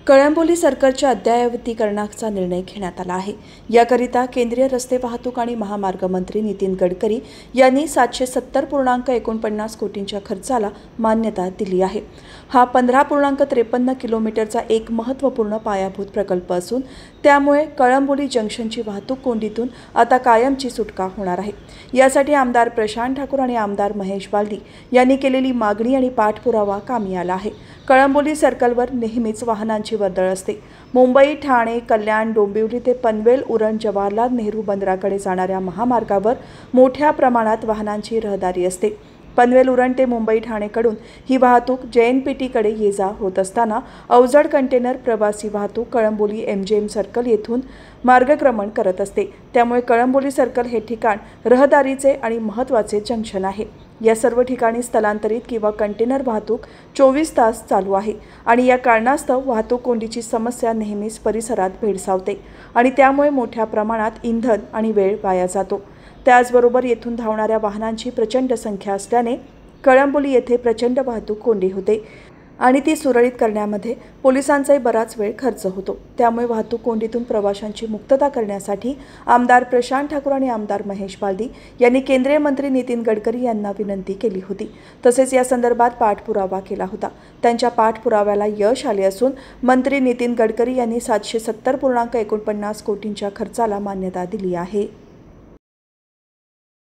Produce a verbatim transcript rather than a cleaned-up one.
कळंबोली सर्कलच्या अद्ययावतीकरणाचा निर्णय घेण्यात आला आहे। याकरिता केंद्रीय रस्ते वाहतूक आणि महामार्ग मंत्री नितीन गडकरी यांनी सातशे सत्तर पूर्णांक एकोणपन्नास कोटींच्या खर्चाला मान्यता दिली आहे। हा पंधरा पूर्णांक त्रेपन्न किलोमीटरचा एक महत्त्वपूर्ण पायाभूत प्रकल्प असून त्यामुळे कळंबोली जंक्शनची वाहतूक कोंडीतून आता कायमची सुटका होणार आहे। यासाठी आमदार प्रशांत ठाकूर आणि आमदार महेश बालदी यांनी केलेली मागणी आणि पाठपुरावा कामी आला आहे। कळंबोली सर्कलवर नेहमीच वाहनांची वर्दळ असते। मुंबई, ठाणे, कल्याण, डोंबिवली ते पनवेल, उरण, जवाहरलाल नेहरू बंदराकडे जाणाऱ्या महामार्गावर मोठ्या प्रमाणात वाहनांची रहदारी असते। पनवेल, उरण ते मुंबई, ठाणेकडून ही वाहतूक जे एन पी टीकडे ये जा होत असताना अवजड कंटेनर प्रवासी वाहतूक Kalamboli M J M circle येथून मार्गक्रमण करत असते। त्यामुळे कळंबोली सर्कल हे ठिकाण रहदारीचे आणि महत्त्वाचे जंक्शन आहे। या सर्व ठिकाणी स्थलांतरित किंवा कंटेनर वाहतूक चोवीस तास चालू आहे आणि या कारणास्तव वाहतूक कोंडीची समस्या नेहमीच परिसरात भेडसावते आणि त्यामुळे मोठ्या प्रमाणात इंधन आणि वेळ वाया जातो। त्याचबरोबर येथून धावणाऱ्या वाहनांची प्रचंड संख्या असल्याने कळंबोली येथे प्रचंड वाहतूक कोंडी होते आणि ती सुरळीत करण्यामध्ये पोलिसांचाही बराच वेळ खर्च होतो। त्यामुळे वाहतूक कोंडीतून प्रवाशांची मुक्तता करण्यासाठी आमदार प्रशांत ठाकूर आणि आमदार महेश बालदी यांनी केंद्रीय मंत्री नितीन गडकरी यांना विनंती केली होती। तसेच या संदर्भात पाठपुरावा केला होता। त्यांच्या पाठपुराव्याला यश आले असून मंत्री नितीन गडकरी यांनी सातशे सत्तर पूर्णांक एकोणपन्नास कोटींच्या खर्चाला मान्यता दिली आहे।